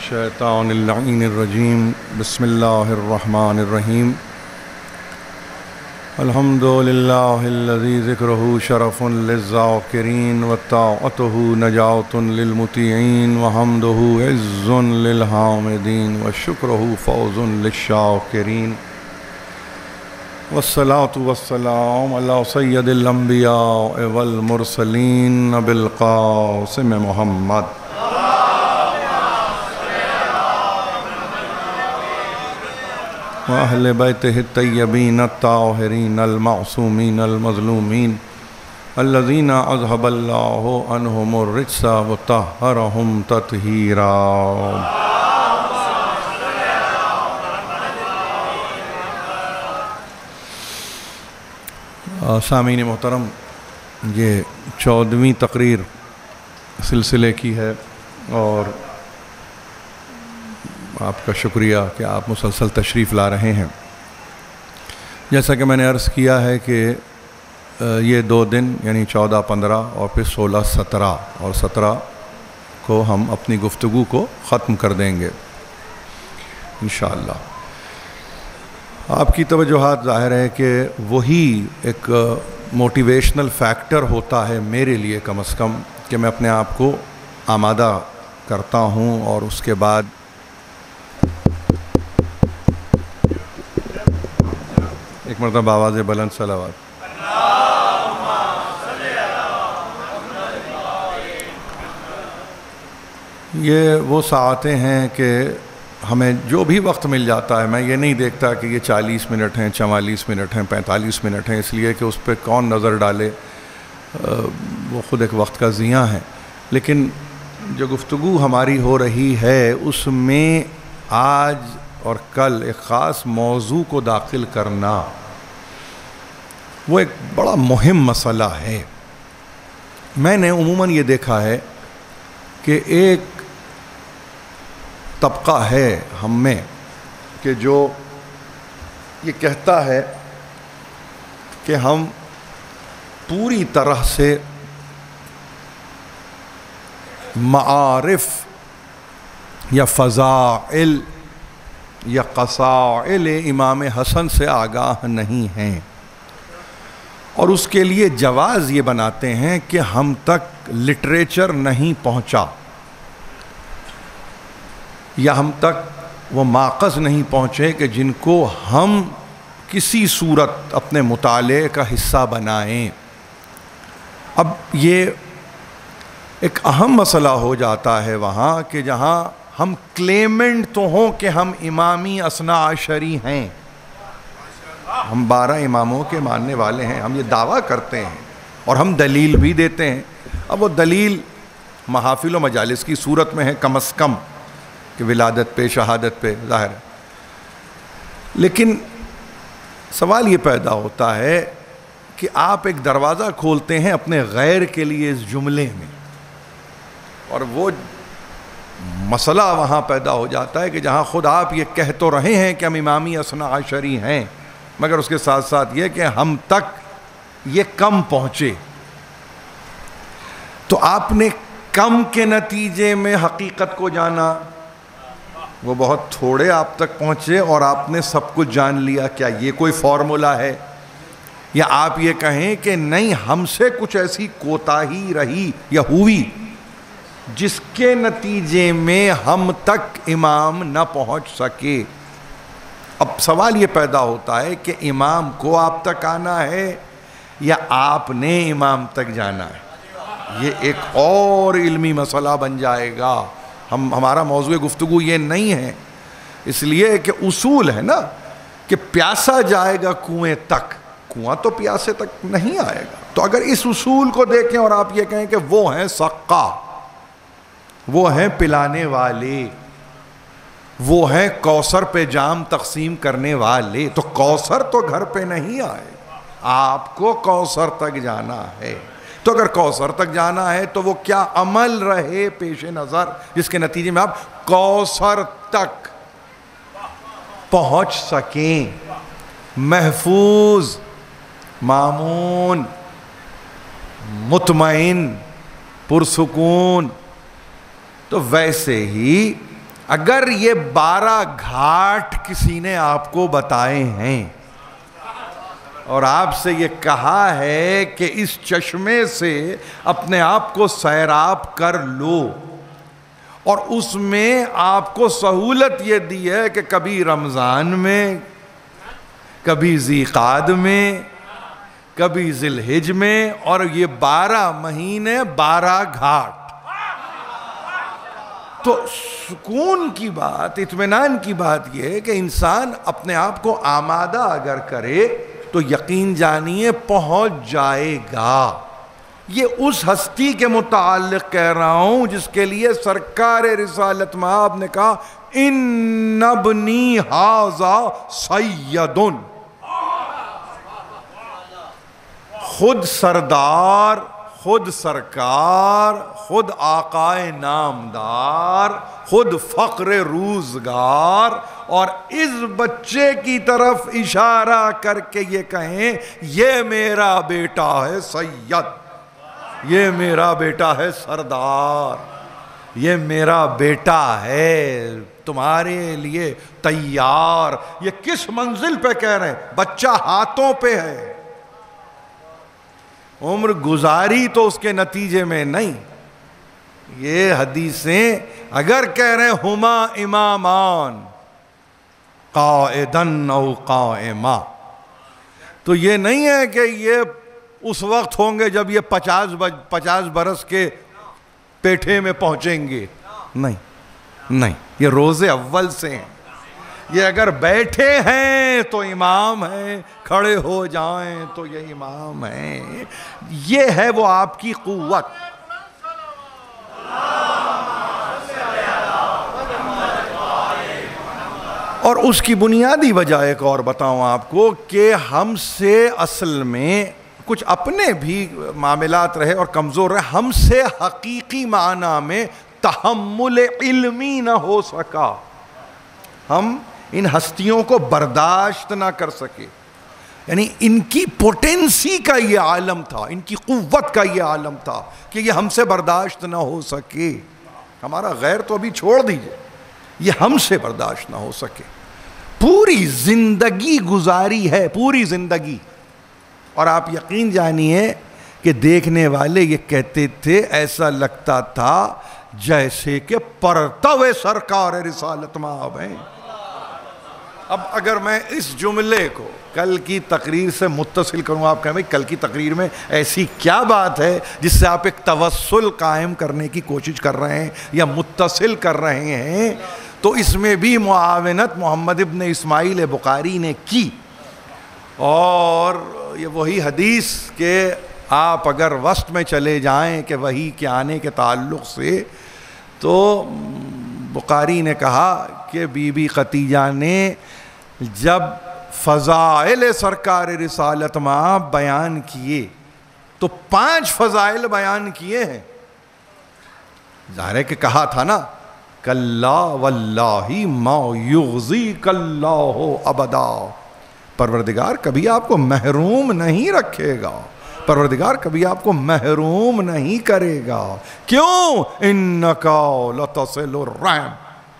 الشیطان اللعین الرجیم بسم اللہ الرحمن الرحیم الحمد للہ الذی ذکرہ شرف للذاکرین وطاعتہ نجات للمطیعین وحمدہ عز للحامدین وشکرہ فوز للشاکرین والصلاة والسلام علی سید الانبیاء والمرسلین بالقاسم محمد وأهل بيته الطيبين الطاهرين المعصومين المظلومين الذين أذهب الله عنهم الرجس وطهرهم تطهيرا. سامعین محترم، یہ 14ویں تقریر سلسلے کی ہے اور آپ کا شکریہ کہ آپ مسلسل تشریف لا رہے ہیں. جیسا کہ میں نے عرض کیا ہے کہ یہ 2 دن یعنی 14، 15 اور پھر 16، 17 اور 17 کو ہم اپنی گفتگو کو ختم کر دیں گے انشاءاللہ. آپ کی توجہات ظاہر ہے کہ وہی ایک موٹیویشنل فیکٹر ہوتا ہے میرے لیے کم از کم کہ میں اپنے آپ کو آمادہ کرتا ہوں اور اس کے بعد ایک مرتبہ آواز بلند صلوات. یہ وہ ساعتیں ہیں کہ ہمیں جو بھی وقت مل جاتا ہے، میں یہ نہیں دیکھتا کہ یہ 40 منٹ ہیں، 44 منٹ ہیں، 45 منٹ ہیں، اس لیے کہ اس پہ کون نظر ڈالے، وہ خود ایک وقت کا ضیاع ہے. لیکن جو گفتگو ہماری ہو رہی ہے اس میں آج اور کل ایک خاص موضوع کو داخل کرنا وہ ایک بڑا مہم مسئلہ ہے. میں نے عموماً یہ دیکھا ہے کہ ایک طبقہ ہے ہم میں کہ جو یہ کہتا ہے کہ ہم پوری طرح سے معارف یا فضائل یا قصائل امام حسن سے آگاہ نہیں ہیں، اور اس کے لیے جواز یہ بناتے ہیں کہ ہم تک لٹریچر نہیں پہنچا یا ہم تک وہ ماخذ نہیں پہنچے کہ جن کو ہم کسی صورت اپنے مطالعے کا حصہ بنائیں. اب یہ ایک اہم مسئلہ ہو جاتا ہے وہاں کہ جہاں ہم کلیمنٹ تو ہوں کہ ہم امامی اثنا عشری ہیں، ہم 12 اماموں کے ماننے والے ہیں، ہم یہ دعویٰ کرتے ہیں اور ہم دلیل بھی دیتے ہیں. اب وہ دلیل محافل و مجالس کی صورت میں ہے کم از کم کہ ولادت پہ، شہادت پہ ظاہر ہے. لیکن سوال یہ پیدا ہوتا ہے کہ آپ ایک دروازہ کھولتے ہیں اپنے غیر کے لیے اس جملے میں، اور وہ مسئلہ وہاں پیدا ہو جاتا ہے کہ جہاں خود آپ یہ کہہ تو رہے ہیں کہ ہم امامی اثنا عشری ہیں، مگر اس کے ساتھ ساتھ یہ کہ ہم تک یہ کم پہنچے. تو آپ نے کم کے نتیجے میں حقیقت کو جانا، وہ بہت تھوڑے آپ تک پہنچے اور آپ نے سب کچھ جان لیا. کیا یہ کوئی فارمولا ہے؟ یا آپ یہ کہیں کہ نہیں، ہم سے کچھ ایسی کوتاہی رہی یا ہوئی جس کے نتیجے میں ہم تک امام نہ پہنچ سکے. اب سوال یہ پیدا ہوتا ہے کہ امام کو آپ تک آنا ہے یا آپ نے امام تک جانا ہے. یہ ایک اور علمی مسئلہ بن جائے گا. ہمارا موضوع گفتگو یہ نہیں ہے، اس لیے کہ اصول ہے نا کہ پیاسا جائے گا کنویں تک، کنواں تو پیاسے تک نہیں آئے گا. تو اگر اس اصول کو دیکھیں اور آپ یہ کہیں کہ وہ ہیں سقا، وہ ہیں پلانے والے، وہ ہیں کوثر پہ جام تقسیم کرنے والے، تو کوثر تو گھر پہ نہیں آئے، آپ کو کوثر تک جانا ہے. تو اگر کوثر تک جانا ہے تو وہ کیا عمل رہے پیش نظر جس کے نتیجے میں آپ کوثر تک پہنچ سکیں، محفوظ، مامون، مطمئن، پرسکون. تو ویسے ہی اگر یہ 12 گھاٹ کسی نے آپ کو بتائے ہیں اور آپ سے یہ کہا ہے کہ اس چشمے سے اپنے آپ کو سیراب کر لو، اور اس میں آپ کو سہولت یہ دی ہے کہ کبھی رمضان میں، کبھی ذی قعد میں، کبھی ذی الحج میں، اور یہ 12 مہینے 12 گھاٹ، تو سکون کی بات، اطمینان کی بات یہ ہے کہ انسان اپنے آپ کو آمادہ اگر کرے تو یقین جانیے پہنچ جائے گا۔ یہ اس ہستی کے متعلق کہہ رہا ہوں جس کے لیے سرکار رسالت مآب نے کہا ان ابنی ھذا سید، خود سردار، خود سرکار، خود آقائے نامدار، خود فقر روزگار، اور اس بچے کی طرف اشارہ کر کے یہ کہیں یہ میرا بیٹا ہے سید، یہ میرا بیٹا ہے سردار، یہ میرا بیٹا ہے تمہارے لیے تیار۔ یہ کس منزل پہ کہہ رہے ہیں؟ بچہ ہاتھوں پہ ہے، عمر گزاری تو اس کے نتیجے میں نہیں۔ یہ حدیثیں اگر کہہ رہے ہیں ہما امامان قائدن او قائما، تو یہ نہیں ہے کہ یہ اس وقت ہوں گے جب یہ 50 برس کے پیٹھے میں پہنچیں گے، نہیں، یہ روز اول سے ہیں۔ یہ اگر بیٹھے ہیں تو امام ہیں، کھڑے ہو جائیں تو یہ امام ہیں۔ یہ ہے وہ آپ کی قوت۔ اور اس کی بنیادی وجہ ایک اور بتاؤں آپ کو کہ ہم سے اصل میں کچھ اپنے بھی معاملات رہے اور کمزور رہے، ہم سے حقیقی معنی میں تحمل علمی نہ ہو سکا، ہم ان ہستیوں کو برداشت نہ کر سکے۔ یعنی ان کی پوٹینسی کا یہ عالم تھا، ان کی قوت کا یہ عالم تھا کہ یہ ہم سے برداشت نہ ہو سکے۔ ہمارا غیر تو ابھی چھوڑ دیجئے، یہ ہم سے برداشت نہ ہو سکے۔ پوری زندگی گزاری ہے، پوری زندگی، اور آپ یقین جانیے کہ دیکھنے والے یہ کہتے تھے ایسا لگتا تھا جیسے کہ پرتو سرکار رسالت مآب ہیں۔ اب اگر میں اس جملے کو کل کی تقریر سے متصل کروں، آپ کہیں بھئی کل کی تقریر میں ایسی کیا بات ہے جس سے آپ ایک توسل قائم کرنے کی کوشش کر رہے ہیں یا متصل کر رہے ہیں، تو اس میں بھی معاونت محمد ابن اسماعیل بخاری نے کی، اور یہ وہی حدیث کہ آپ اگر وسط میں چلے جائیں کہ وحی کے آنے کے تعلق سے، تو بخاری نے کہا کہ بی بی خدیجہ نے جب فضائل سرکار رسالت مآب بیان کیے تو 5 فضائل بیان کیے ہیں۔ ظاہر ہے کہ کہا تھا نا کلا واللہ ما یغزیک اللہ ابدا، پروردگار کبھی آپ کو محروم نہیں رکھے گا، پروردگار کبھی آپ کو محروم نہیں کرے گا۔ کیوں؟ انکا لتصل الرحم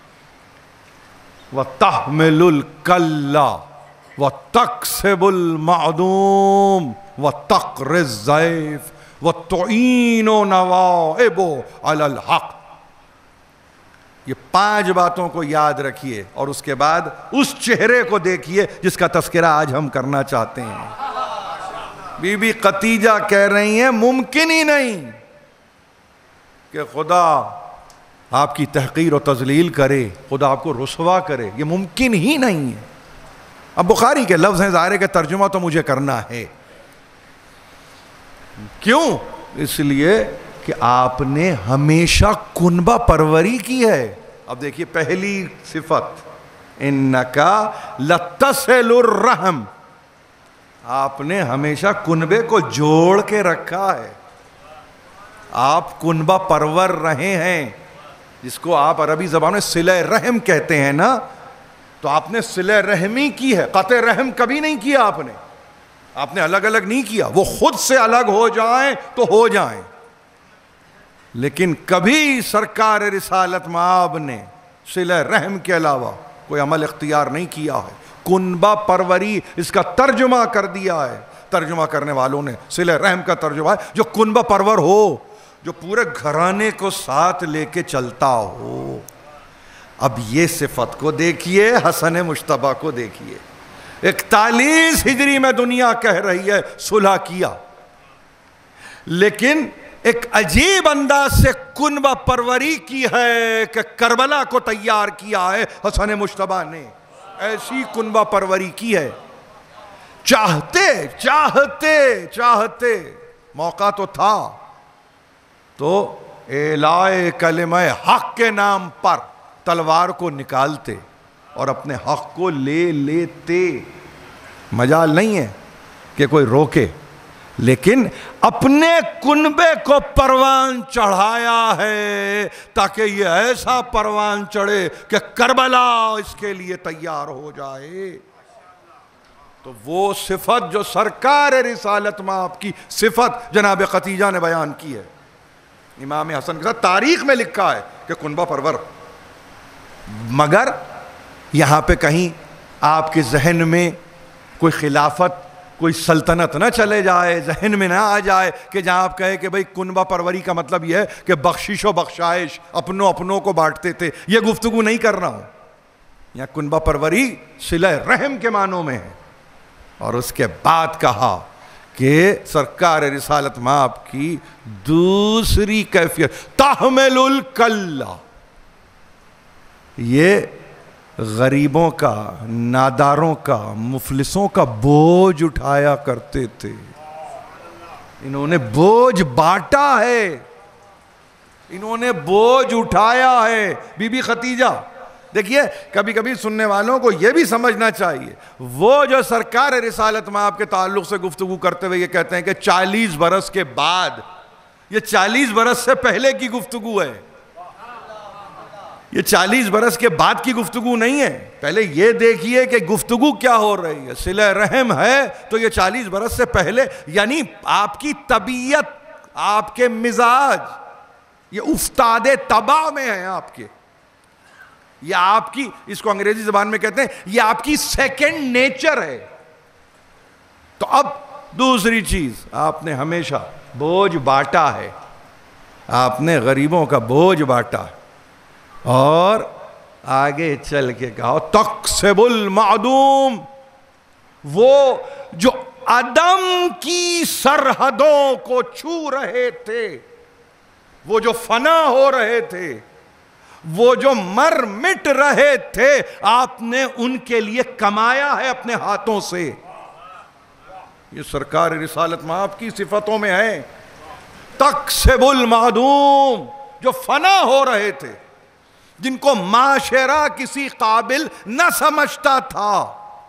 وتحمل الکل وتکسب المعدوم وتقری الضیف وتعین نوائب علی الحق۔ یہ 5 باتوں کو یاد رکھیے اور اس کے بعد اس چہرے کو دیکھیے جس کا تذکرہ آج ہم کرنا چاہتے ہیں۔ بی بی خدیجہ کہہ رہی ہیں ممکن ہی نہیں کہ خدا آپ کی تحقیر و تذلیل کرے، خدا آپ کو رسوا کرے، یہ ممکن ہی نہیں ہے۔ اب بخاری کے لفظ ہیں، ظاہر ہے کہ ترجمہ تو مجھے کرنا ہے۔ کیوں؟ اس لیے کہ آپ نے ہمیشہ کنبہ پروری کی ہے۔ اب دیکھیے پہلی صفت انکا لتصل الرحم، آپ نے ہمیشہ کنبے کو جوڑ کے رکھا ہے، آپ کنبہ پرور رہے ہیں، جس کو آپ عربی زبان میں صلہ رحم کہتے ہیں نا، تو آپ نے صلہ رحمی کی ہے، قطع رحم کبھی نہیں کیا آپ نے الگ الگ نہیں کیا، وہ خود سے الگ ہو جائیں تو ہو جائیں، لیکن کبھی سرکار رسالت مآب نے صلہ رحم کے علاوہ کوئی عمل اختیار نہیں کیا ہے. کنبہ پروری اس کا ترجمہ کر دیا ہے. ترجمہ کرنے والوں نے صلہ رحم کا ترجمہ ہے جو کنبہ پرور ہو, جو پورے گھرانے کو ساتھ لے کے چلتا ہو. اب یہ صفت کو دیکھیے, حسن مشتبہ کو دیکھیے. 41 ہجری میں دنیا کہہ رہی ہے صلح کیا, لیکن ایک عجیب انداز سے کنبہ پروری کی ہے کہ کربلا کو تیار کیا ہے حسن مشتبہ نے. ایسی کنبہ پروری کی ہے. چاہتے موقع تو تھا تو اعلاء کلمہ حق کے نام پر تلوار کو نکالتے اور اپنے حق کو لے لیتے. مجال نہیں ہے کہ کوئی روکے, لیکن اپنے کنبے کو پروان چڑھایا ہے تاکہ یہ ایسا پروان چڑھے کہ کربلا اس کے لیے تیار ہو جائے. تو وہ صفت جو سرکار رسالت مآب کی صفت جناب ختیجہ نے بیان کی ہے, امام حسن کے ساتھ تاریخ میں لکھا ہے کہ کنبہ پرور. مگر یہاں پہ کہیں آپ کے ذہن میں کوئی خلافت, کوئی سلطنت نہ چلے جائے, ذہن میں نہ آ جائے کہ جہاں آپ کہے کہ بھئی کنبہ پروری کا مطلب یہ ہے کہ بخشش و بخشائش اپنوں کو بانٹتے تھے. یہ گفتگو نہیں کر رہا ہوں. یہاں کنبہ پروری صلہ رحم کے معنوں میں ہے. اور اس کے بعد کہا کہ سرکار رسالت مآب کی دوسری کیفیت تحمل الکلہ, یہ غریبوں کا, ناداروں کا, مفلسوں کا بوجھ اٹھایا کرتے تھے. انہوں نے بوجھ بانٹا ہے, انہوں نے بوجھ اٹھایا ہے. بی بی ختیجہ دیکھیے, کبھی کبھی سننے والوں کو یہ بھی سمجھنا چاہیے, وہ جو سرکار رسالت مآب کے تعلق سے گفتگو کرتے ہوئے یہ کہتے ہیں کہ 40 برس کے بعد, یہ 40 برس سے پہلے کی گفتگو ہے, یہ 40 برس کے بعد کی گفتگو نہیں ہے. پہلے یہ دیکھیے کہ گفتگو کیا ہو رہی ہے. صلہ رحم ہے تو یہ 40 برس سے پہلے, یعنی آپ کی طبیعت, آپ کے مزاج یہ افتاد طبع میں ہیں آپ کے, یہ آپ کی, اس کو انگریزی زبان میں کہتے ہیں یہ آپ کی سیکنڈ نیچر ہے. تو اب دوسری چیز, آپ نے ہمیشہ بوجھ بانٹا ہے, آپ نے غریبوں کا بوجھ بانٹا ہے. اور آگے چل کے کہا تکسب المعدوم, وہ جو عدم کی سرحدوں کو چھو رہے تھے, وہ جو فنا ہو رہے تھے, وہ جو مر مٹ رہے تھے, آپ نے ان کے لیے کمایا ہے اپنے ہاتھوں سے. یہ سرکار رسالت مآب کی صفتوں میں ہے. تکسب المعدوم, جو فنا ہو رہے تھے, جن کو معاشرہ کسی قابل نہ سمجھتا تھا,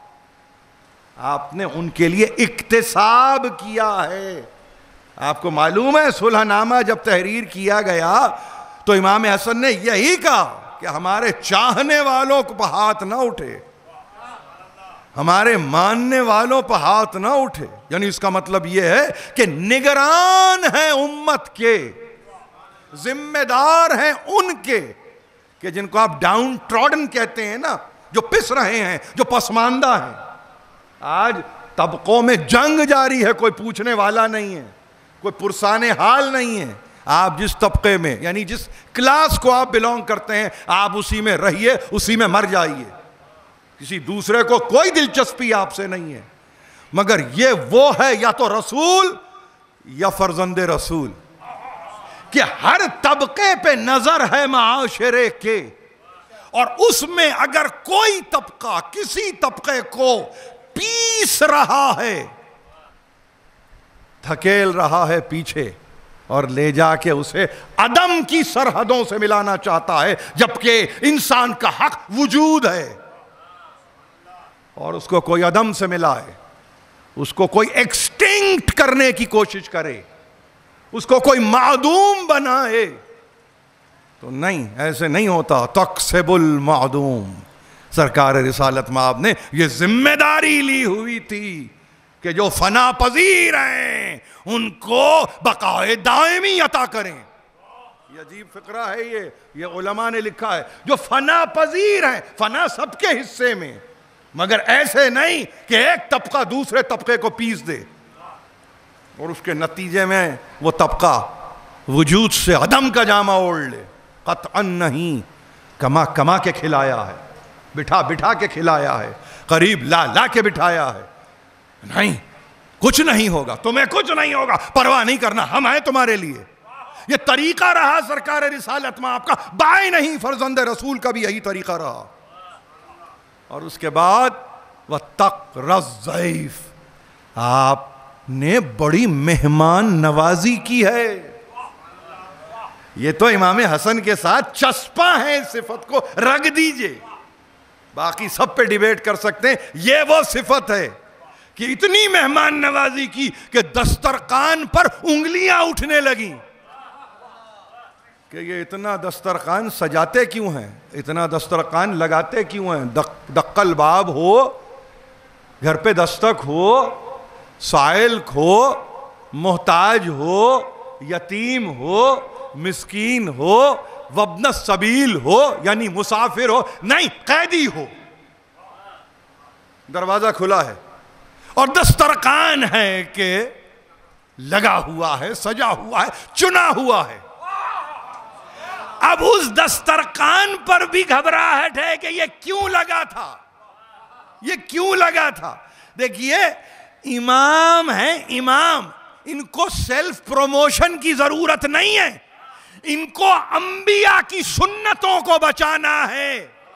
آپ نے ان کے لیے اکتساب کیا ہے. آپ کو معلوم ہے صلح نامہ جب تحریر کیا گیا تو امام حسن نے یہی کہا کہ ہمارے چاہنے والوں کو ہاتھ نہ اٹھے, ہمارے ماننے والوں پہ ہاتھ نہ اٹھے. یعنی اس کا مطلب یہ ہے کہ نگران ہیں امت کے, ذمہ دار ہیں ان کے, کہ جن کو آپ ڈاؤن ٹراڈن کہتے ہیں نا, جو پس رہے ہیں, جو پسماندہ ہیں. آج طبقوں میں جنگ جاری ہے, کوئی پوچھنے والا نہیں ہے, کوئی پرسان حال نہیں ہے. آپ جس طبقے میں, یعنی جس کلاس کو آپ بیلونگ کرتے ہیں, آپ اسی میں رہیے, اسی میں مر جائیے. کسی دوسرے کو کوئی دلچسپی آپ سے نہیں ہے. مگر یہ وہ ہے یا تو رسول یا فرزند رسول, کہ ہر طبقے پہ نظر ہے معاشرے کے, اور اس میں اگر کوئی طبقہ کسی طبقے کو پیس رہا ہے, دھکیل رہا ہے پیچھے, اور لے جا کے اسے عدم کی سرحدوں سے ملانا چاہتا ہے, جبکہ انسان کا حق وجود ہے, اور اس کو کوئی عدم سے ملائے, اس کو کوئی ایکسٹنکٹ کرنے کی کوشش کرے, اس کو کوئی معدوم بنائے, تو نہیں, ایسے نہیں ہوتا. تکسب المعدوم, سرکار رسالت مآب نے یہ ذمہ داری لی ہوئی تھی کہ جو فنا پذیر ہیں ان کو بقائے دائمی عطا کریں. یہ عجیب فقرہ ہے، یہ علماء نے لکھا ہے، جو فنا پذیر ہیں، فنا سب کے حصے میں، مگر ایسے نہیں کہ ایک طبقہ دوسرے طبقے کو پیس دے اور اس کے نتیجے میں وہ طبقہ وجود سے عدم کا جامہ اوڑھ لے. قطعاً نہیں. کما کما کے کھلایا ہے، بٹھا بٹھا کے کھلایا ہے، قریب لا لا کے بٹھایا ہے. نہیں، کچھ نہیں ہوگا، تمہیں کچھ نہیں ہوگا، پرواہ نہیں کرنا، ہم ہیں تمہارے لیے. یہ طریقہ رہا سرکار رسالت میں آپ کا، بائیں نہیں، فرزند رسول کا بھی یہی طریقہ رہا. اور اس کے بعد وَتَقْرَ الضَّيْفَ، آپ نے بڑی مہمان نوازی کی ہے. یہ تو امام حسن کے ساتھ چسپاں ہے، اس صفت کو رکھ دیجئے، باقی سب پہ ڈیبیٹ کر سکتے ہیں. یہ وہ صفت ہے کہ اتنی مہمان نوازی کی کہ دسترخوان پر انگلیاں اٹھنے لگیں کہ یہ اتنا دسترخوان سجاتے کیوں ہیں، اتنا دسترخوان لگاتے کیوں ہیں. دق الباب ہو، گھر پہ دستک ہو، سائل ہو، محتاج ہو، یتیم ہو، مسکین ہو، وابن السبیل ہو یعنی مسافر ہو، نہیں قیدی ہو، دروازہ کھلا ہے اور دسترخوان ہے کہ لگا ہوا ہے، سجا ہوا ہے، چنا ہوا ہے. اب اس دسترخوان پر بھی گھبراہٹ ہے کہ یہ کیوں لگا تھا، یہ کیوں لگا تھا. دیکھیے امام ہیں، امام، ان کو سیلف پروموشن کی ضرورت نہیں ہے، ان کو انبیاء کی سنتوں کو بچانا ہے.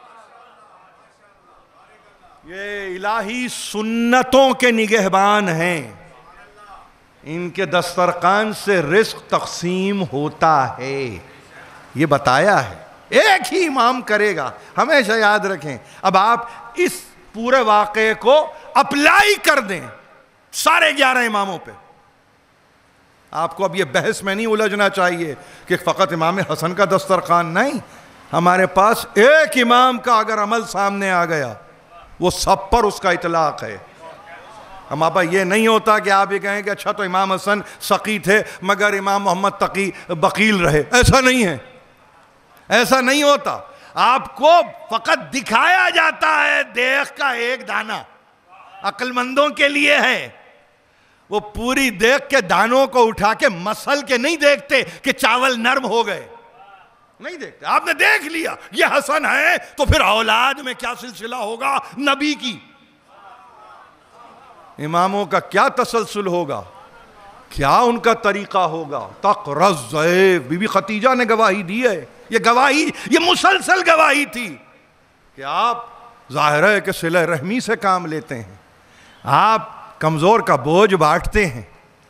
یہ الہی سنتوں کے نگہبان ہیں، ان کے دسترخوان سے رزق تقسیم ہوتا ہے، یہ بتایا ہے. ایک ہی امام کرے گا، ہمیشہ یاد رکھیں. اب آپ اس پورے واقعے کو اپلائی کر دیں سارے 11 اماموں پہ. آپ کو اب یہ بحث میں نہیں الجھنا چاہیے کہ فقط امام حسن کا دسترخوان، نہیں، ہمارے پاس ایک امام کا اگر عمل سامنے آ گیا وہ سب پر اس کا اطلاق ہے. ہم آپ یہ نہیں ہوتا کہ آپ یہ کہیں کہ اچھا تو امام حسن سقی تھے مگر امام محمد تقی بخیل رہے. ایسا نہیں ہے، ایسا نہیں ہوتا. آپ کو فقط دکھایا جاتا ہے دیگ کا ایک دانہ، عقل مندوں کے لیے ہے. وہ پوری دیگ کے دانوں کو اٹھا کے مسل کے نہیں دیکھتے کہ چاول نرم ہو گئے، نہیں دیکھتے. آپ نے دیکھ لیا یہ حسن ہے تو پھر اولاد میں کیا سلسلہ ہوگا نبی کی، اماموں کا کیا تسلسل ہوگا، کیا ان کا طریقہ ہوگا. تقر الضیف، بی بی خدیجہ نے گواہی دی ہے. یہ گواہی، یہ مسلسل گواہی تھی کہ آپ ظاہر ہے کہ صلہ رحمی سے کام لیتے ہیں، آپ کمزور کا بوجھ بانٹتے ہیں،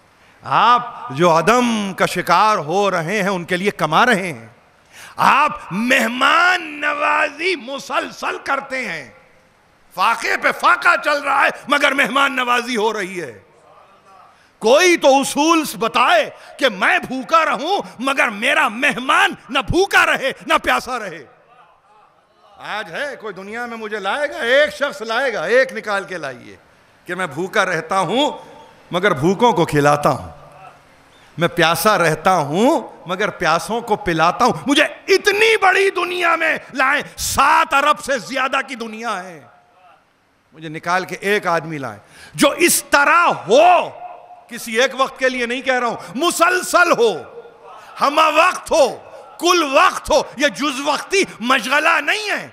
آپ جو عدم کا شکار ہو رہے ہیں ان کے لیے کما رہے ہیں، آپ مہمان نوازی مسلسل کرتے ہیں. فاقے پہ فاقہ چل رہا ہے مگر مہمان نوازی ہو رہی ہے. کوئی تو اصول بتائے کہ میں بھوکا رہوں مگر میرا مہمان نہ بھوکا رہے نہ پیاسا رہے. آج ہے کوئی دنیا میں مجھے لائے گا، ایک شخص لائے گا، ایک نکال کے لائیے کہ میں بھوکا رہتا ہوں مگر بھوکوں کو کھلاتا ہوں، میں پیاسا رہتا ہوں مگر پیاسوں کو پلاتا ہوں. مجھے اتنی بڑی دنیا میں لائیں، 7 ارب سے زیادہ کی دنیا ہے، مجھے نکال کے ایک آدمی لائیں جو اس طرح ہو. کسی ایک وقت کے لیے نہیں کہہ رہا ہوں، مسلسل ہو، ہمہ وقت ہو، کل وقت ہو. یہ جز وقتی مشغلہ نہیں ہے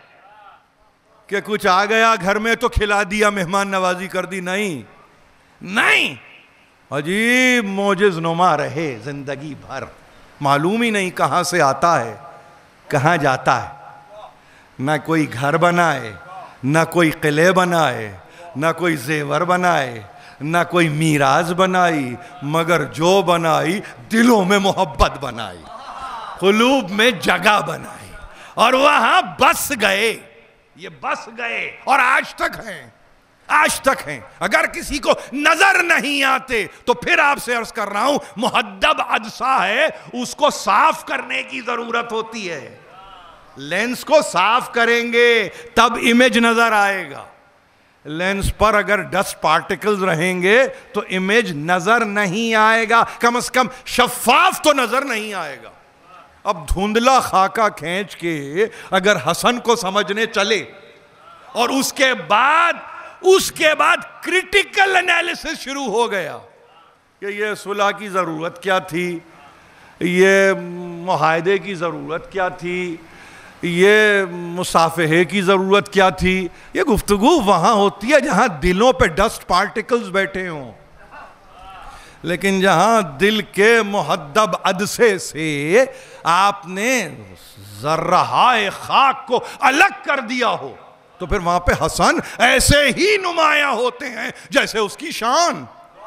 کہ کچھ آ گیا گھر میں تو کھلا دیا، مہمان نوازی کر دی. نہیں نہیں، عجیب معجز نما رہے زندگی بھر، معلوم ہی نہیں کہاں سے آتا ہے کہاں جاتا ہے. نہ کوئی گھر بنائے، نہ کوئی قلعے بنائے، نہ کوئی زیور بنائے، نہ کوئی میراث بنائی، مگر جو بنائی دلوں میں محبت بنائی، قلوب میں جگہ بنائی اور وہاں بس گئے. یہ بس گئے اور آج تک ہیں، آج تک ہیں. اگر کسی کو نظر نہیں آتے تو پھر آپ سے عرض کر رہا ہوں محدب عدسہ ہے، اس کو صاف کرنے کی ضرورت ہوتی ہے. لینس کو صاف کریں گے تب امیج نظر آئے گا. لینس پر اگر ڈسٹ پارٹیکلز رہیں گے تو امیج نظر نہیں آئے گا، کم از کم شفاف تو نظر نہیں آئے گا. اب دھندلا خاکہ کھینچ کے اگر حسن کو سمجھنے چلے اور اس کے بعد کریٹیکل انالیسس شروع ہو گیا کہ یہ صلح کی ضرورت کیا تھی، یہ معاہدے کی ضرورت کیا تھی، یہ مصافحے کی ضرورت کیا تھی، یہ گفتگو وہاں ہوتی ہے جہاں دلوں پہ ڈسٹ پارٹیکلز بیٹھے ہوں. لیکن جہاں دل کے محدب عدسے سے آپ نے ذرہائے خاک کو الگ کر دیا ہو تو پھر وہاں پہ حسن ایسے ہی نمایاں ہوتے ہیں جیسے اس کی شان،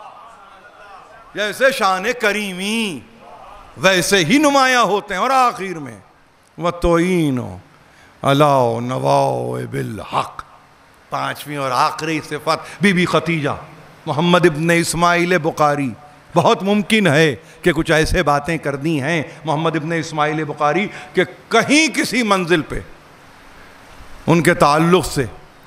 جیسے شان کریمی ویسے ہی نمایاں ہوتے ہیں. اور آخر میں وَتُعِينُ عَلَىٰ نَوَائِبِ الْحَقِّ، پانچویں اور آخری صفت بی بی ختیجہ محمد ابن اسماعیل بخاری. بہت ممکن ہے کہ کچھ ایسے باتیں کرنی ہیں محمد ابن اسماعیل بخاری کہ کہیں کسی منزل پہ ان کے تعلق سے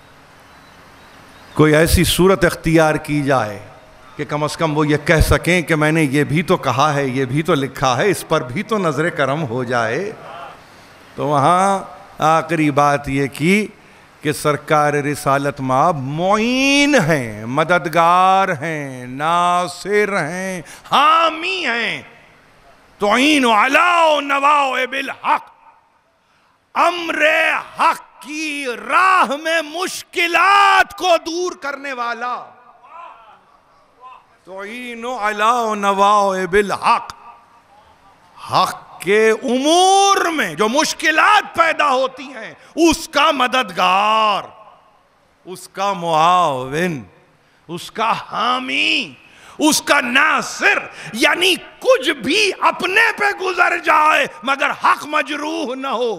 کوئی ایسی صورت اختیار کی جائے کہ کم از کم وہ یہ کہہ سکیں کہ میں نے یہ بھی تو کہا ہے، یہ بھی تو لکھا ہے، اس پر بھی تو نظر کرم ہو جائے. تو وہاں آخری بات یہ کی کہ سرکار رسالت مآب معین ہیں، مددگار ہیں، ناصر ہیں، حامی ہیں. تعین علی نوائب الحق، امر حق کی راہ میں مشکلات کو دور کرنے والا. تعین علی نوائب الحق، حق کے امور میں جو مشکلات پیدا ہوتی ہیں اس کا مددگار، اس کا معاون، اس کا حامی، اس کا ناصر. یعنی کچھ بھی اپنے پہ گزر جائے مگر حق مجروح نہ ہو،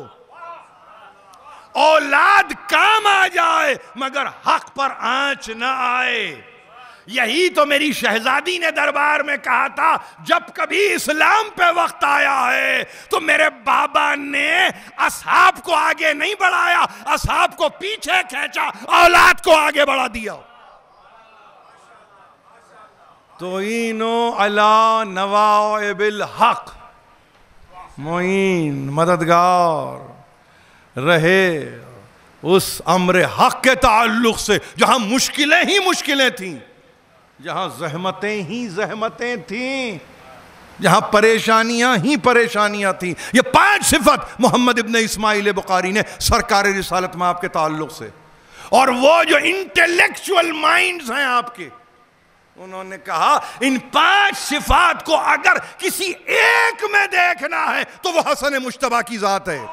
اولاد کام آ جائے مگر حق پر آنچ نہ آئے. یہی تو میری شہزادی نے دربار میں کہا تھا جب کبھی اسلام پہ وقت آیا ہے تو میرے بابا نے اصحاب کو آگے نہیں بڑھایا، اصحاب کو پیچھے کھینچا، اولاد کو آگے بڑھا دیا. تعینو علی نوائب الحق، معین، مددگار رہے اس امر حق کے تعلق سے جہاں مشکلیں ہی مشکلیں تھیں، جہاں زحمتیں ہی زحمتیں تھیں، جہاں پریشانیاں ہی پریشانیاں تھیں. یہ 5 صفت محمد ابن اسماعیل بخاری نے سرکار رسالت مآب کے تعلق سے. اور وہ جو انٹلیکچول مائنڈز ہیں آپ کے، انہوں نے کہا ان 5 صفات کو اگر کسی ایک میں دیکھنا ہے تو وہ حسن مجتبیٰ کی ذات ہے.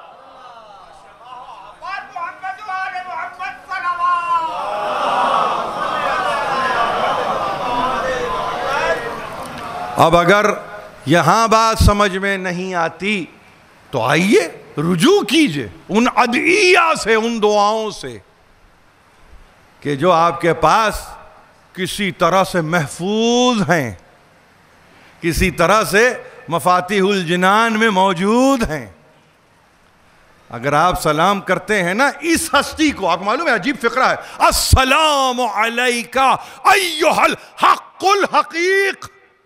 اب اگر یہاں بات سمجھ میں نہیں آتی تو آئیے رجوع کیجئے ان ادعیہ سے، ان دعاؤں سے کہ جو آپ کے پاس کسی طرح سے محفوظ ہیں، کسی طرح سے مفاتیح الجنان میں موجود ہیں. اگر آپ سلام کرتے ہیں نا اس ہستی کو، آپ معلوم ہے عجیب فقرہ ہے، السلام علیکہ ایہا الحق الحقیق.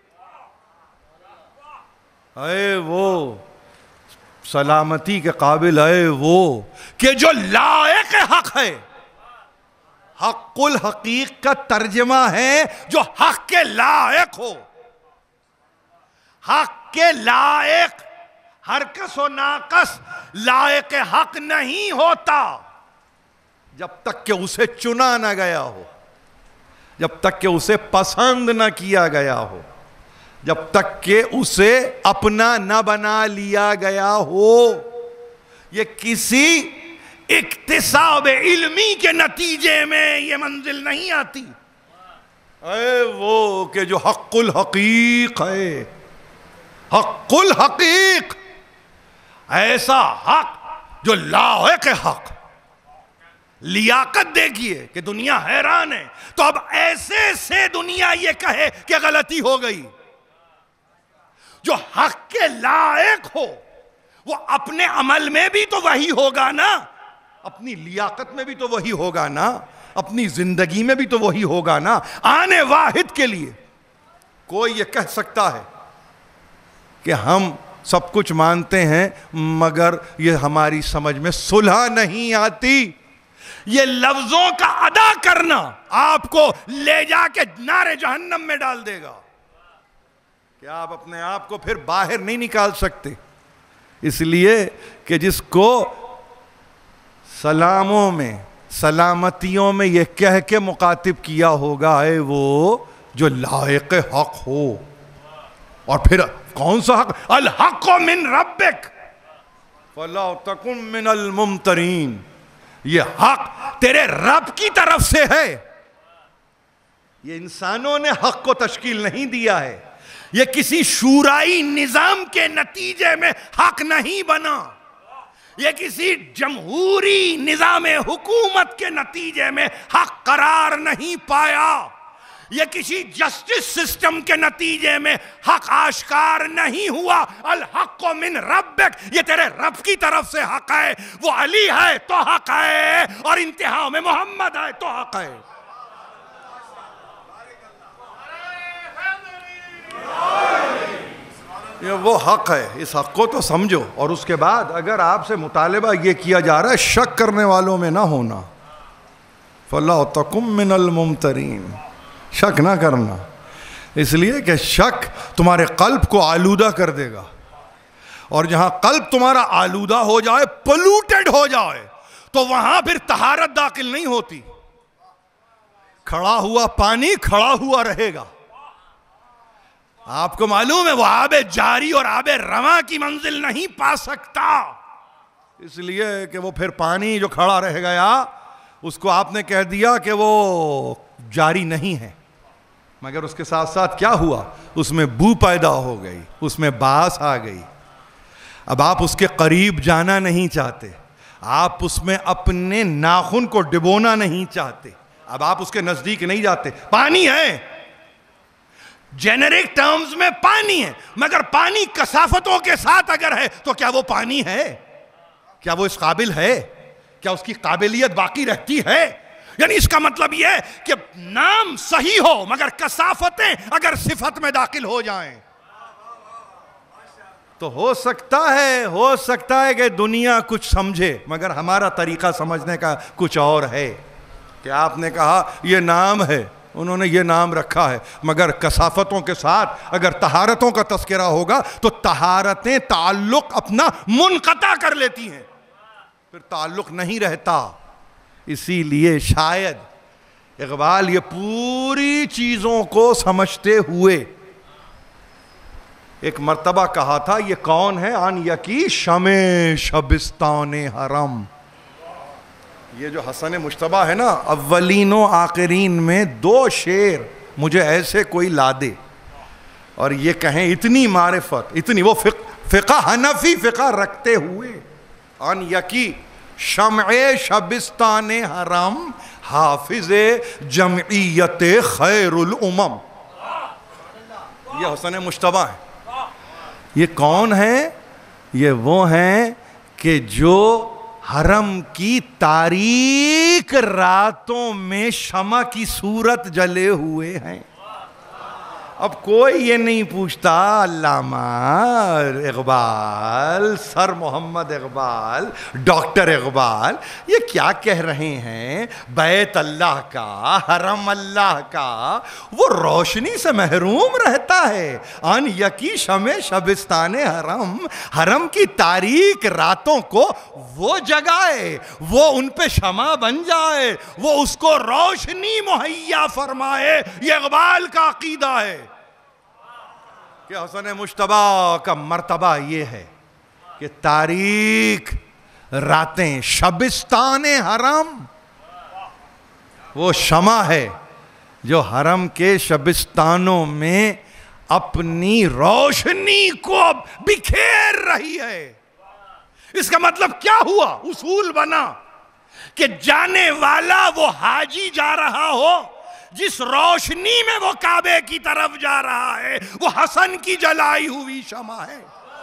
اے وہ سلامتی کے قابل، اے وہ کہ جو لائق حق ہے. حق الحقیق کا ترجمہ ہے جو حق کے لائق ہو. حق کے لائق، ہر کس و ناقص لائق حق نہیں ہوتا جب تک کہ اسے چنا نہ گیا ہو، جب تک کہ اسے پسند نہ کیا گیا ہو، جب تک کہ اسے اپنا نہ بنا لیا گیا ہو. یہ کسی اکتساب علمی کے نتیجے میں یہ منزل نہیں آتی. اے وہ کہ جو حق الحقیق ہے، حق الحقیق، ایسا حق جو لائق حق. لیاقت دیکھیے کہ دنیا حیران ہے. تو اب ایسے سے دنیا یہ کہے کہ غلطی ہو گئی. جو حق کے لائق ہو وہ اپنے عمل میں بھی تو وہی ہوگا نا، اپنی لیاقت میں بھی تو وہی ہوگا نا، اپنی زندگی میں بھی تو وہی ہوگا نا. آنے واحد کے لیے کوئی یہ کہہ سکتا ہے کہ ہم سب کچھ مانتے ہیں مگر یہ ہماری سمجھ میں صلح نہیں آتی. یہ لفظوں کا ادا کرنا آپ کو لے جا کے نار جہنم میں ڈال دے گا کہ آپ اپنے آپ کو پھر باہر نہیں نکال سکتے. اس لیے کہ جس کو سلاموں میں سلامتیوں میں یہ کہہ کے مخاطب کیا ہوگا ہے وہ جو لائق حق ہو. اور پھر کون سا حق؟ الحق من ربک فلا تکن من الممترین. یہ حق تیرے رب کی طرف سے ہے. یہ انسانوں نے حق کو تشکیل نہیں دیا ہے. یہ کسی شورائی نظام کے نتیجے میں حق نہیں بنا. یہ کسی جمہوری نظام حکومت کے نتیجے میں حق قرار نہیں پایا. یہ کسی جسٹس سسٹم کے نتیجے میں حق آشکار نہیں ہوا. الحق من ربک، یہ تیرے رب کی طرف سے حق ہے. وہ علی ہے تو حق ہے، اور انتہا میں محمد ہے تو حق ہے. یہ وہ حق ہے. اس حق کو تو سمجھو. اور اس کے بعد اگر آپ سے مطالبہ یہ کیا جا رہا ہے شک کرنے والوں میں نہ ہونا، فَلَا تَكُن مِّنَ الْمُمْتَرِينَ، شک نہ کرنا. اس لیے کہ شک تمہارے قلب کو آلودہ کر دے گا، اور جہاں قلب تمہارا آلودہ ہو جائے، پولوٹڈ ہو جائے، تو وہاں پھر طہارت داخل نہیں ہوتی. کھڑا ہوا پانی کھڑا ہوا رہے گا. آپ کو معلوم ہے وہ آب جاری اور آب رواں کی منزل نہیں پا سکتا. اس لیے کہ وہ پھر پانی جو کھڑا رہ گیا اس کو آپ نے کہہ دیا کہ وہ جاری نہیں ہے، مگر اس کے ساتھ ساتھ کیا ہوا؟ اس میں بو پیدا ہو گئی، اس میں باس آ گئی. اب آپ اس کے قریب جانا نہیں چاہتے، آپ اس میں اپنے ناخن کو ڈبونا نہیں چاہتے. اب آپ اس کے نزدیک نہیں جاتے. پانی ہے، جنرک ٹرمز میں پانی ہے، مگر پانی کثافتوں کے ساتھ اگر ہے تو کیا وہ پانی ہے؟ کیا وہ اس قابل ہے؟ کیا اس کی قابلیت باقی رہتی ہے؟ یعنی اس کا مطلب یہ ہے کہ نام صحیح ہو مگر کثافتیں اگر صفت میں داخل ہو جائیں تو ہو سکتا ہے کہ دنیا کچھ سمجھے، مگر ہمارا طریقہ سمجھنے کا کچھ اور ہے. کہ آپ نے کہا یہ نام ہے، انہوں نے یہ نام رکھا ہے، مگر کثافتوں کے ساتھ اگر طہارتوں کا تذکرہ ہوگا تو طہارتیں تعلق اپنا منقطع کر لیتی ہیں، پھر تعلق نہیں رہتا. اسی لیے شاید اقبال یہ پوری چیزوں کو سمجھتے ہوئے ایک مرتبہ کہا تھا یہ کون ہے؟ آن یکی شمع شبستان حرم. یہ جو حسن مشتبہ ہے نا، اولین و آخرین میں 2 شعر مجھے ایسے کوئی لا دے اور یہ کہیں اتنی معرفت، اتنی وہ فقہ حنفی فقہ رکھتے ہوئے، آن یکی شمع شبستان حرم حافظ جمعیت خیر الامم. یہ حسن مشتبہ ہے. یہ کون ہے؟ یہ وہ ہیں کہ جو حرم کی تاریک راتوں میں شمع کی صورت جلے ہوئے ہیں. اب کوئی یہ نہیں پوچھتا علامہ اقبال، سر محمد اقبال، ڈاکٹر اقبال یہ کیا کہہ رہے ہیں؟ بیت اللہ کا، حرم اللہ کا وہ روشنی سے محروم رہتا ہے. آن یکی شمع شبستان حرم، حرم کی تاریک راتوں کو وہ جگائے، وہ ان پہ شمع بن جائے، وہ اس کو روشنی مہیا فرمائے. یہ اقبال کا عقیدہ ہے کہ حسن مشتبہ کا مرتبہ یہ ہے کہ تاریک راتیں، شبستان حرم وہ شمع ہے جو حرم کے شبستانوں میں اپنی روشنی کو بکھیر رہی ہے. اس کا مطلب کیا ہوا؟ اصول بنا کہ جانے والا وہ حاجی جا رہا ہو جس روشنی میں وہ کعبے کی طرف جا رہا ہے وہ حسن کی جلائی ہوئی شمع ہے.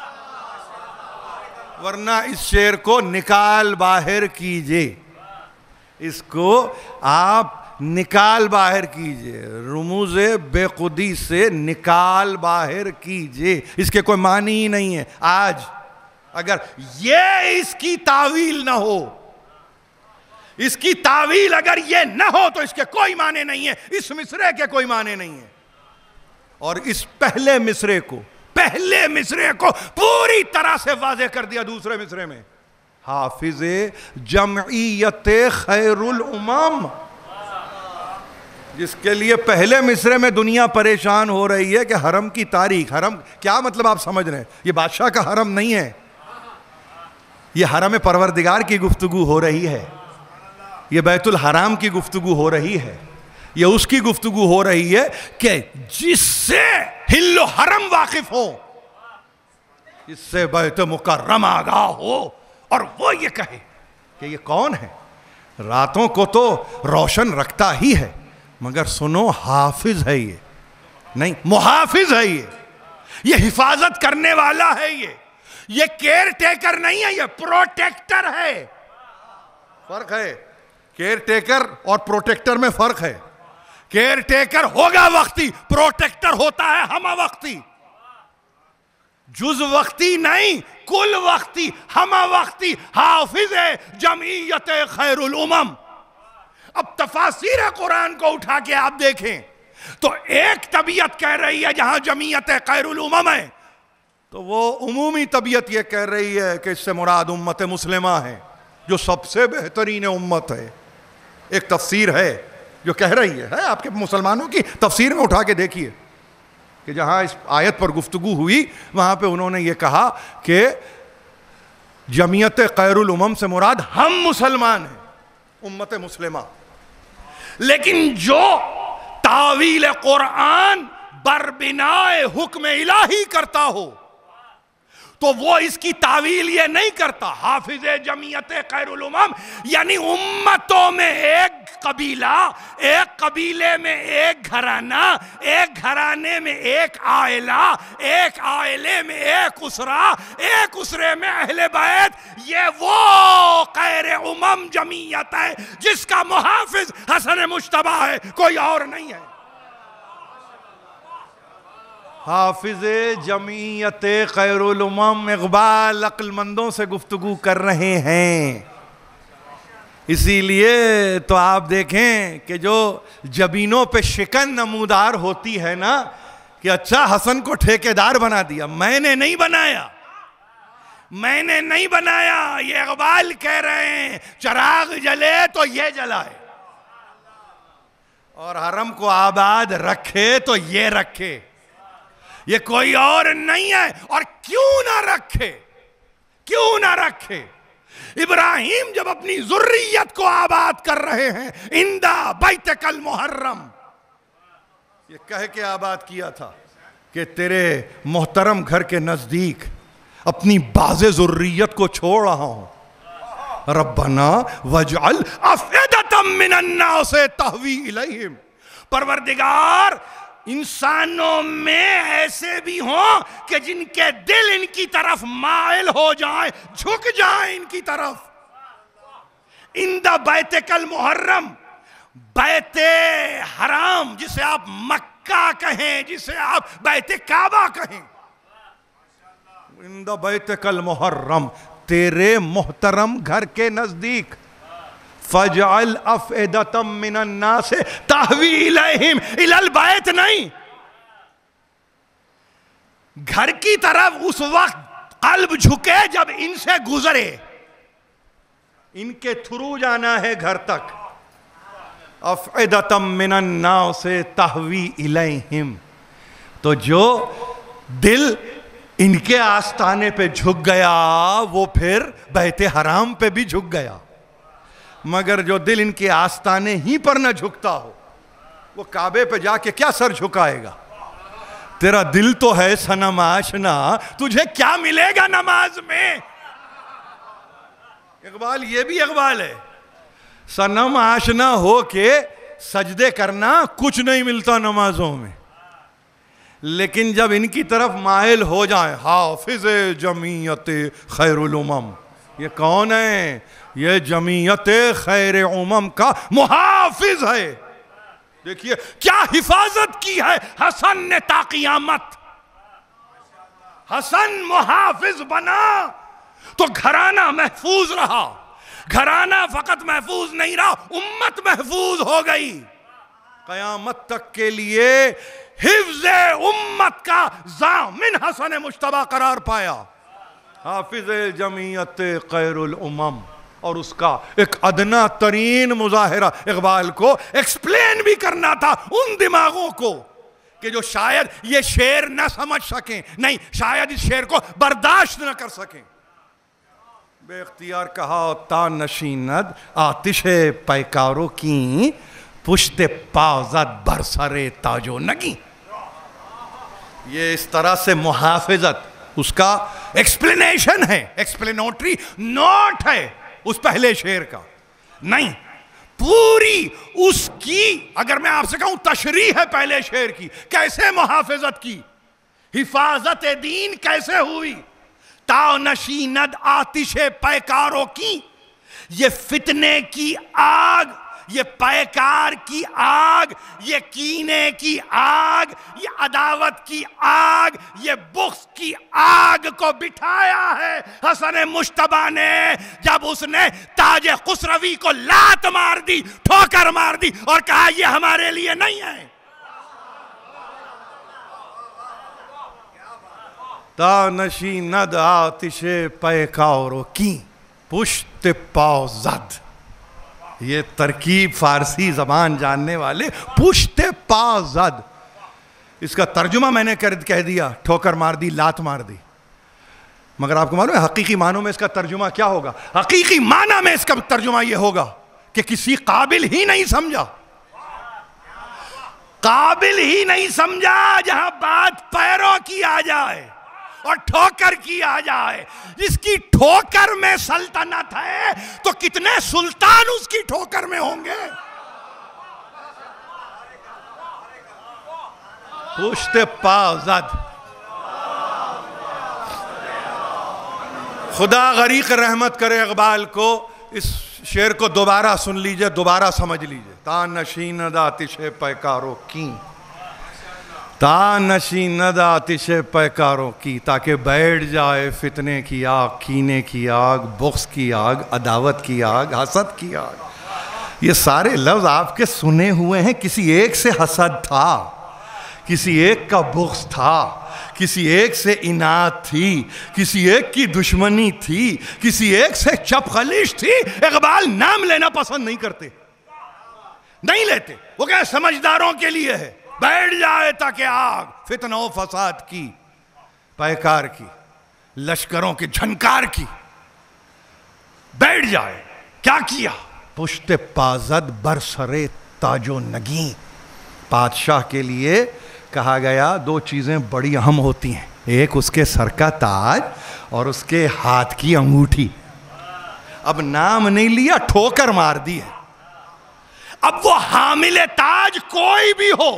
ورنہ اس شعر کو نکال باہر کیجئے، اس کو آپ نکال باہر کیجئے، رموز بے خودی سے نکال باہر کیجئے، اس کے کوئی معنی ہی نہیں ہے۔ آج اگر یہ اس کی تعویل نہ ہو، اس کی تعویل اگر یہ نہ ہو تو اس کے کوئی معنی نہیں ہے، اس مصرے کے کوئی معنی نہیں ہے۔ اور اس پہلے مصرے کو پوری طرح سے واضح کر دیا دوسرے مصرے میں، حافظ جمعیت خیر الامم، جس کے لیے پہلے مصرے میں دنیا پریشان ہو رہی ہے کہ حرم کی تاریخ، حرم کیا مطلب آپ سمجھ رہے ہیں؟ یہ بادشاہ کا حرم نہیں ہے، یہ حرم پروردگار کی گفتگو ہو رہی ہے، یہ بیت الحرام کی گفتگو ہو رہی ہے، یہ اس کی گفتگو ہو رہی ہے کہ جس سے حل و حرم واقف ہو، جس سے بیت مکرم آگاہ ہو، اور وہ یہ کہے کہ یہ کون ہے؟ راتوں کو تو روشن رکھتا ہی ہے، مگر سنو حافظ ہے، یہ نہیں محافظ ہے، یہ حفاظت کرنے والا ہے، یہ کیئر ٹیکر نہیں ہے، یہ پروٹیکٹر ہے۔ فرق ہے، کیئر ٹیکر اور پروٹیکٹر میں فرق ہے۔ کیئر ٹیکر ہوگا وقتی، پروٹیکٹر ہوتا ہے ہمہ وقتی، جز وقتی نہیں، کل وقتی، ہمہ وقتی، حافظ جمعیت خیر الامم۔ اب تفاسیر قرآن کو اٹھا کے آپ دیکھیں تو ایک طبیعت کہہ رہی ہے جہاں جمعیت خیر الامم ہے، تو وہ عمومی طبیعت یہ کہہ رہی ہے کہ اس سے مراد امت مسلمہ ہے، جو سب سے بہترین امت ہے۔ ایک تفسیر ہے جو کہہ رہی ہے آپ کے مسلمانوں کی تفسیر میں اٹھا کے دیکھیے کہ جہاں اس آیت پر گفتگو ہوئی وہاں پہ انہوں نے یہ کہا کہ جمعیت خیر الامم سے مراد ہم مسلمان ہیں، امت مسلمہ۔ لیکن جو تعویل قرآن بربنائے حکم الہی کرتا ہو تو وہ اس کی تعویل یہ نہیں کرتا۔ حافظ جمعیت خیر الامم یعنی امتوں میں ایک قبیلہ، ایک قبیلے میں ایک گھرانہ، ایک گھرانے میں ایک عائلہ، ایک عائلے میں ایک اسرہ، ایک اسرے میں اہل بیت، یہ وہ خیر امم جمعیت ہے جس کا محافظ حسن مجتبیٰ ہے، کوئی اور نہیں ہے۔ حافظ جمعیت خیر الامم اقبال عقل مندوں سے گفتگو کر رہے ہیں، اسی لیے تو آپ دیکھیں کہ جو جبینوں پہ شکن نمودار ہوتی ہے نا کہ اچھا حسن کو ٹھیکیدار بنا دیا، میں نے نہیں بنایا، میں نے نہیں بنایا، یہ اقبال کہہ رہے ہیں چراغ جلے تو یہ جلائے، اور حرم کو آباد رکھے تو یہ رکھے، یہ کوئی اور نہیں ہے۔ اور کیوں نہ رکھے، کیوں نہ رکھے؟ ابراہیم جب اپنی ذریت کو آباد کر رہے ہیں اندہ بیتک المحرم، یہ کہہ کے آباد کیا تھا کہ تیرے محترم گھر کے نزدیک اپنی باز ذریت کو چھوڑ رہا ہوں۔ ربنا وجعل افئدۃ من الناس تہوی الیہم، پروردگار انسانوں میں ایسے بھی ہوں کہ جن کے دل ان کی طرف مائل ہو جائیں، جھک جائیں ان کی طرف۔ اندہ بیتک المحرم، بیت حرام جسے آپ مکہ کہیں، جسے آپ بیت کعبہ کہیں، اندہ بیتک المحرم، تیرے محترم گھر کے نزدیک، فَجْعَلْ أَفْئِدَةً مِّنَ النَّاسِ تَحْوِي إِلَيْهِمْ إِلَى الْبَيْتِ نہیں، گھر کی طرف اس وقت قلب جھکے جب ان سے گزرے، ان کے تھرو جانا ہے گھر تک۔ أَفْئِدَةً مِّنَ النَّاسِ تَحْوِي إِلَيْهِمْ، تو جو دل ان کے آستانے پہ جھک گیا وہ پھر بیت حرام پہ بھی جھک گیا، مگر جو دل ان کے آستانے ہی پر نہ جھکتا ہو وہ کعبے پہ جا کے کیا سر جھکائے گا؟ تیرا دل تو ہے صنم آشنا، تجھے کیا ملے گا نماز میں؟ اقبال یہ بھی اقبال ہے، صنم آشنا ہو کے سجدے کرنا کچھ نہیں ملتا نمازوں میں، لیکن جب ان کی طرف مائل ہو جائیں، حافظ جمعیت خیر الامم، یہ کون ہے؟ یہ جمعیت خیر امم کا محافظ محافظ ہے. دیکھیے کیا حفاظت کی ہے حسن نے تا قیامت. حسن محافظ بنا تو گھرانہ محفوظ رہا. گھرانہ فقط محفوظ نہیں رہا، امت محفوظ ہو گئی. قیامت تک کے لیے حفظ امت کا ضامن حسن مجتبی قرار پایا. حافظ جمعیت خیر الامم. اور اس کا ایک ادنا ترین مظاہرہ اقبال کو ایکسپلین بھی کرنا تھا ان دماغوں کو کہ جو شاید یہ شعر نہ سمجھ سکیں، نہیں شاید اس شعر کو برداشت نہ کر سکیں. بے اختیار کہا تا نشیند آتش پیکاروں کی، پشت پازد برسر تاج و نگی. یہ اس طرح سے محافظت اس کا ایکسپلینیشن ہے، ایکسپلینوٹری نوٹ ہے اس پہلے شعر کا. نہیں پوری اس کی اگر میں آپ سے کہوں تشریح ہے پہلے شعر کی. کیسے محافظت کی، حفاظت دین کیسے ہوئی. تا نشیند آتش پیکاروں کی، یہ فتنے کی آگ، یہ پیکار کی آگ، یہ کینے کی آگ، یہ عداوت کی آگ، یہ بغض کی آگ کو بٹھایا ہے حسن مجتبی نے جب اس نے تاج خسروی کو لات مار دی، ٹھوکر مار دی اور کہا یہ ہمارے لیے نہیں ہے. تا نشیند آتش پیکاروں کی، پشت پازد. یہ ترکیب فارسی زبان جاننے والے، پشت پازد. اس کا ترجمہ میں نے کہہ دیا، ٹھوکر مار دی، لات مار دی. مگر آپ کو معلوم ہے حقیقی معنوں میں اس کا ترجمہ کیا ہوگا؟ حقیقی معنی میں اس کا ترجمہ یہ ہوگا کہ کسی قابل ہی نہیں سمجھا، قابل ہی نہیں سمجھا جہاں بات پیروں کی آ جائے اور ٹھوکر کی آ جائے. جس کی ٹھوکر میں سلطنت ہے تو کتنے سلطان اس کی ٹھوکر میں ہوں گے. پشت پازد. خدا غریق رحمت کرے اقبال کو. اس شعر کو دوبارہ سن لیجئے، دوبارہ سمجھ لیجئے. تا نشیند آتش پیکاروں کی، تا نشیند آتش پیکاروں کی، تاکہ بیٹھ جائے فتنے کی آگ، کینے کی آگ، بغض کی آگ، عداوت کی آگ، حسد کی آگ. یہ سارے لفظ آپ کے سنے ہوئے ہیں. کسی ایک سے حسد تھا، کسی ایک کا بغض تھا، کسی ایک سے اناد تھی، کسی ایک کی دشمنی تھی، کسی ایک سے چپ خلیش تھی. اقبال نام لینا پسند نہیں کرتے، نہیں لیتے. وہ کہ سمجھداروں کے لیے ہے. بیٹھ جائے تاکہ آگ فتنہ و فساد کی، پیکار کی، لشکروں کی جھنکار کی بیٹھ جائے. کیا کیا؟ پشت پازد برسر تاج و نگیں. بادشاہ کے لیے کہا گیا دو چیزیں بڑی اہم ہوتی ہیں، ایک اس کے سر کا تاج اور اس کے ہاتھ کی انگوٹھی. اب نام نہیں لیا، ٹھوکر مار دی ہے. اب وہ حامل تاج کوئی بھی ہو،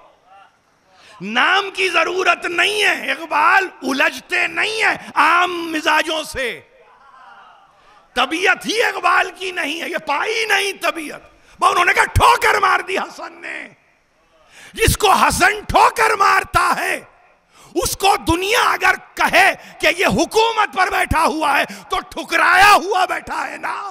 نام کی ضرورت نہیں ہے. اقبال الجھتے نہیں ہیں عام مزاجوں سے. طبیعت ہی اقبال کی نہیں ہے، یہ پائی نہیں طبیعت. انہوں نے کہا ٹھوکر مار دی حسن نے. جس کو حسن ٹھوکر مارتا ہے اس کو دنیا اگر کہے کہ یہ حکومت پر بیٹھا ہوا ہے تو ٹھکرایا ہوا بیٹھا ہے نا.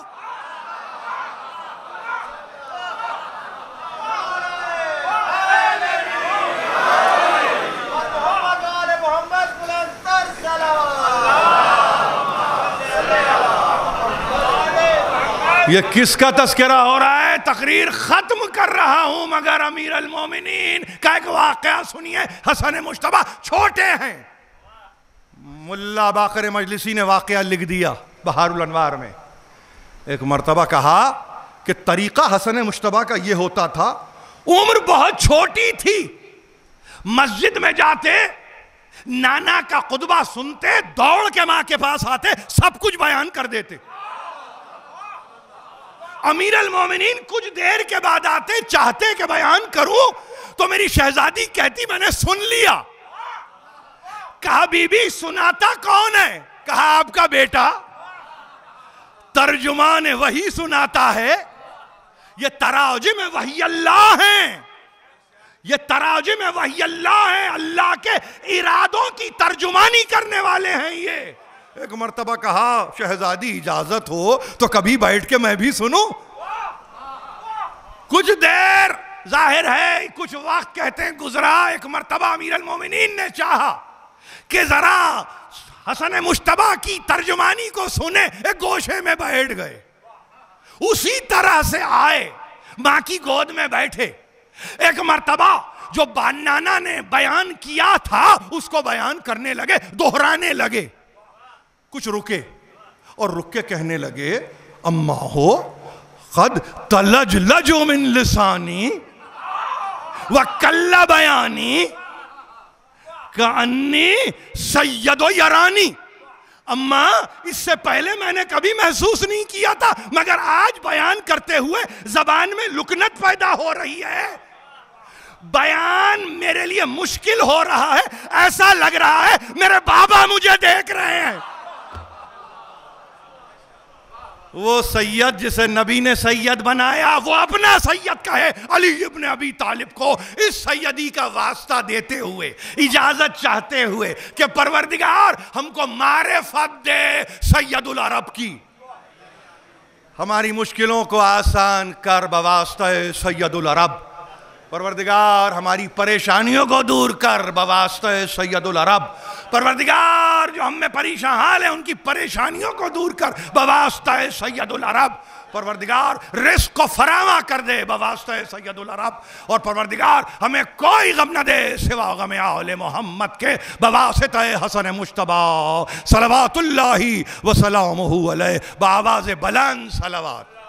یہ کس کا تذکرہ ہو رہا ہے؟ تقریر ختم کر رہا ہوں مگر امیر المومنین کا ایک واقعہ سنیے. حسن مجتبی چھوٹے ہیں. ملا باقر مجلسی نے واقعہ لکھ دیا بہار الانوار میں. ایک مرتبہ کہا کہ طریقہ حسن مجتبی کا یہ ہوتا تھا، عمر بہت چھوٹی تھی، مسجد میں جاتے، نانا کا خطبہ سنتے، دوڑ کے ماں کے پاس آتے، سب کچھ بیان کر دیتے. امیر المومنین کچھ دیر کے بعد آتے، چاہتے کہ بیان کروں تو میری شہزادی کہتی میں نے سن لیا. کہا بی بی سناتا کون ہے؟ کہا آپ کا بیٹا. ترجمان وہی سناتا ہے یہ تراجم وحی اللہ ہیں، یہ تراجم وحی اللہ ہیں، اللہ کے ارادوں کی ترجمانی کرنے والے ہیں یہ۔ ایک مرتبہ کہا شہزادی اجازت ہو تو کبھی بیٹھ کے میں بھی سنوں؟ کچھ دیر ظاہر ہے کچھ وقت کہتے ہیں گزرا، ایک مرتبہ امیر المومنین نے چاہا کہ ذرا حسن مجتبیٰ کی ترجمانی کو سنے، ایک گوشے میں بیٹھ گئے، اسی طرح سے آئے ماں کی گود میں بیٹھے، ایک مرتبہ جو نانا نے بیان کیا تھا اس کو بیان کرنے لگے، دہرانے لگے، کچھ رکے اور رک کے کہنے لگے اما ہو قد تلجلج من لسانی وکل بیانی کانی سید یرانی۔ اما اس سے پہلے میں نے کبھی محسوس نہیں کیا تھا، مگر آج بیان کرتے ہوئے زبان میں لکنت پیدا ہو رہی ہے، بیان میرے لیے مشکل ہو رہا ہے، ایسا لگ رہا ہے میرے بابا مجھے دیکھ رہے ہیں۔ وہ سید جسے نبی نے سید بنایا وہ اپنا سید کہے علی ابن ابی طالب کو، اس سیدی کا واسطہ دیتے ہوئے، اجازت چاہتے ہوئے کہ پروردگار ہم کو معرفت دے سید العرب کی، ہماری مشکلوں کو آسان کر بواسطہ سید العرب، پروردگار ہماری پریشانیوں کو دور کر بواسطہ سید العرب، پروردگار جو ہم میں پریشان حال ہیں ان کی پریشانیوں کو دور کر بواسطہ سید العرب، پروردگار رزق کو فراواں کر دے بواسطہ سید العرب، اور پروردگار ہمیں کوئی غم نہ دے سوا غم آل محمد کے بواسطہ حسن مجتبیٰ صلوات اللہ وسلامہ علیہ، بآواز بلند صلوات۔